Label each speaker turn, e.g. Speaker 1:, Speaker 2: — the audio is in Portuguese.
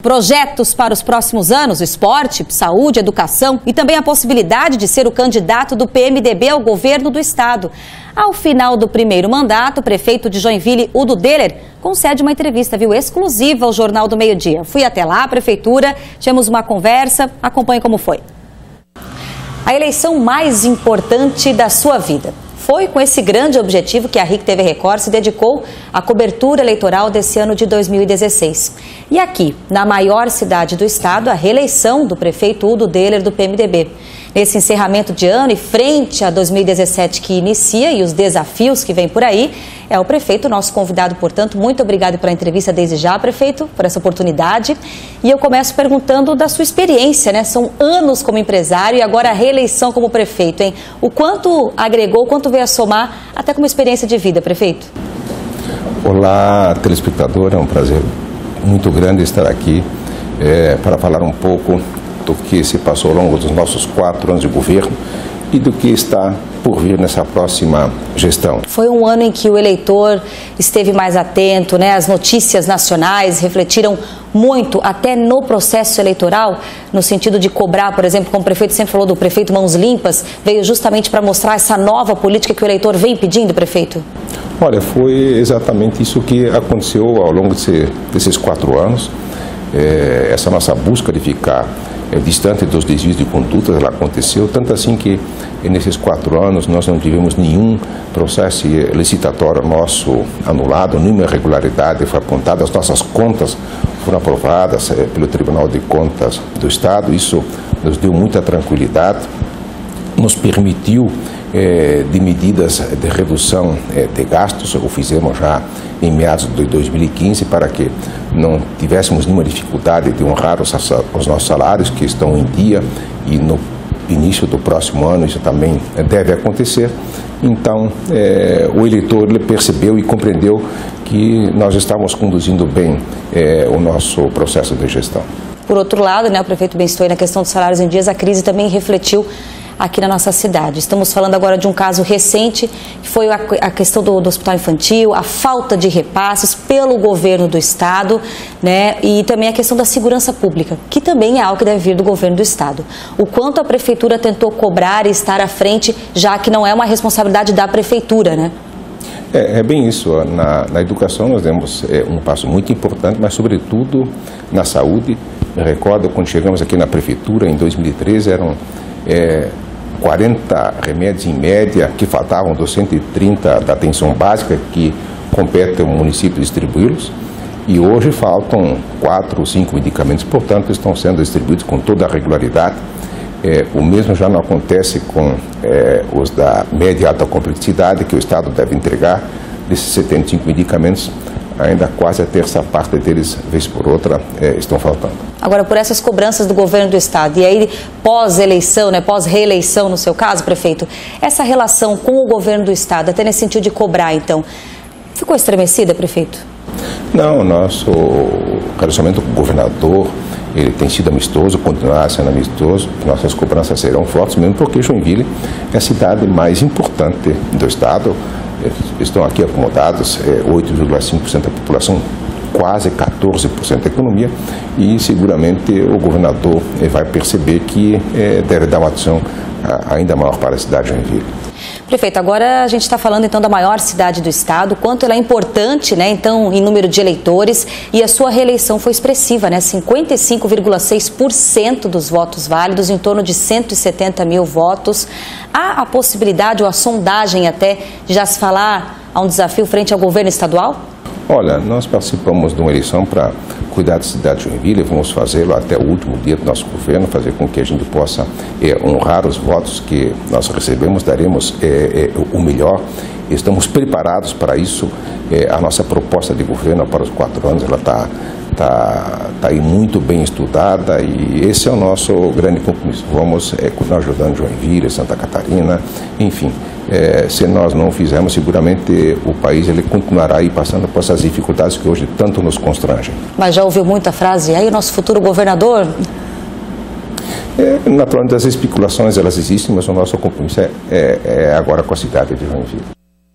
Speaker 1: Projetos para os próximos anos, esporte, saúde, educação e também a possibilidade de ser o candidato do PMDB ao governo do estado. Ao final do primeiro mandato, o prefeito de Joinville, Udo Deller, concede uma entrevista, exclusiva ao Jornal do Meio-Dia. Fui até lá, a prefeitura, tivemos uma conversa, acompanhe como foi. A eleição mais importante da sua vida. Foi com esse grande objetivo que a RIC TV Record se dedicou à cobertura eleitoral desse ano de 2016. E aqui, na maior cidade do estado, a reeleição do prefeito Udo Deller do PMDB. Nesse encerramento de ano e frente a 2017 que inicia e os desafios que vêm por aí, é o prefeito nosso convidado. Portanto, muito obrigado pela entrevista desde já, prefeito, por essa oportunidade. E eu começo perguntando da sua experiência, né? São anos como empresário e agora a reeleição como prefeito, hein? O quanto agregou, o quanto veio a somar, até como experiência de vida, prefeito?
Speaker 2: Olá, telespectador, é um prazer muito grande estar aqui para falar um pouco do que se passou ao longo dos nossos 4 anos de governo e do que está por vir nessa próxima gestão.
Speaker 1: Foi um ano em que o eleitor esteve mais atento, né? As notícias nacionais refletiram muito até no processo eleitoral, no sentido de cobrar, por exemplo, como o prefeito sempre falou do prefeito Mãos Limpas, veio justamente para mostrar essa nova política que o eleitor vem pedindo, prefeito?
Speaker 2: Olha, foi exatamente isso que aconteceu ao longo desses 4 anos. Essa nossa busca de ficar distante dos desvios de condutas, ela aconteceu, tanto assim que nesses 4 anos nós não tivemos nenhum processo licitatório nosso anulado, nenhuma irregularidade foi apontada, as nossas contas foram aprovadas pelo Tribunal de Contas do Estado, isso nos deu muita tranquilidade, nos permitiu de medidas de redução de gastos, o fizemos já em meados de 2015 para que não tivéssemos nenhuma dificuldade de honrar os nossos salários que estão em dia e no início do próximo ano isso também deve acontecer. Então o eleitor ele percebeu e compreendeu que nós estávamos conduzindo bem o nosso processo de gestão.
Speaker 1: Por outro lado, né, o prefeito bem citou aí na questão dos salários em dias, a crise também refletiu aqui na nossa cidade. Estamos falando agora de um caso recente, que foi a questão do hospital infantil, a falta de repasses pelo governo do estado, né, e também a questão da segurança pública, que também é algo que deve vir do governo do estado. O quanto a prefeitura tentou cobrar e estar à frente, já que não é uma responsabilidade da prefeitura, né?
Speaker 2: É bem isso. Na educação nós demos um passo muito importante, mas sobretudo na saúde. Me recordo quando chegamos aqui na prefeitura em 2013, eram 40 remédios em média que faltavam dos 130 da atenção básica que compete ao município distribuí-los, e hoje faltam 4 ou 5 medicamentos, portanto estão sendo distribuídos com toda a regularidade. O mesmo já não acontece com os da média e alta complexidade que o Estado deve entregar. Desses 75 medicamentos, ainda quase a terça parte deles, vez por outra, estão faltando. Agora,
Speaker 1: por essas cobranças do governo do estado, e aí pós-eleição, né, pós-reeleição no seu caso, prefeito, essa relação com o governo do estado, até nesse sentido de cobrar, então, ficou estremecida, prefeito?
Speaker 2: Não, o nosso relacionamento com o governador, ele tem sido amistoso, continuará sendo amistoso, nossas cobranças serão fortes, mesmo porque Joinville é a cidade mais importante do estado. Estão aqui acomodados 8,5% da população, quase 14% da economia, e seguramente o governador vai perceber que deve dar uma atenção ainda maior para a cidade de Joinville.
Speaker 1: Prefeito, agora a gente está falando então da maior cidade do estado, quanto ela é importante, né, então, em número de eleitores, e a sua reeleição foi expressiva, né, 55,6% dos votos válidos, em torno de 170 mil votos. Há a possibilidade, ou a sondagem até, de já se falar a um desafio frente ao governo estadual?
Speaker 2: Olha, nós participamos de uma eleição para cuidar da cidade de Joinville, vamos fazê-lo até o último dia do nosso governo, fazer com que a gente possa honrar os votos que nós recebemos, daremos o melhor, estamos preparados para isso. A nossa proposta de governo para os 4 anos, ela está aí muito bem estudada e esse é o nosso grande compromisso. Vamos continuar ajudando Joinville, Santa Catarina, enfim. Se nós não fizermos, seguramente o país ele continuará aí passando por essas dificuldades que hoje tanto nos constrangem.
Speaker 1: Mas já ouviu muita frase, aí o nosso futuro governador?
Speaker 2: Naturalmente as especulações elas existem, mas o nosso compromisso é agora com a cidade de Joinville.